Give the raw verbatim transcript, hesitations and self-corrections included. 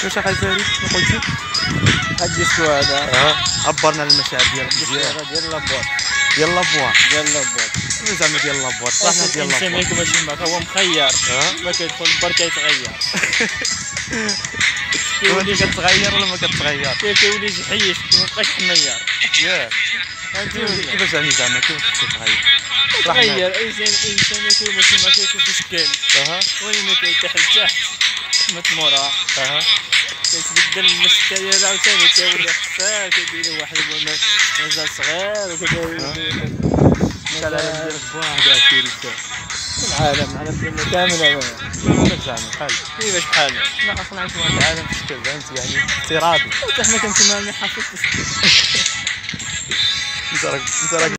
واش اخي فريد شنو قلتي؟ هاد الديسكو هذا اه عبرنا على المشاعر ديالك ديال ديال لابوات ديال لابوار ديال لابوات زعما ديال لابوار صراحه ديال الانسان لابوار يكون ماشي معك هو مخير ما كيدخل البر كيتغير كيولي كتغير ولا ما كتغير كيولي جحيش مابقاش حمير ياك كيفاش يعني زعما كيفاش كتغير تغير الانسان الانسان يكون ماشي معك يكون في شكل اها وين كيتحل تحت سمات مورا اها كيتبدل المشكل ديالو عاوتاني كيولي حساس كيديروا واحد مازال صغير وكيدير العالم ديالك بوحدها كيري العالم العالم ديالنا كامل كيفاش زعما بحال كيفاش بحال لا اصلا عايش واحد العالم في شكل فهمت يعني افتراضي حتى حنا كنتمنى حافظ انت راك انت راك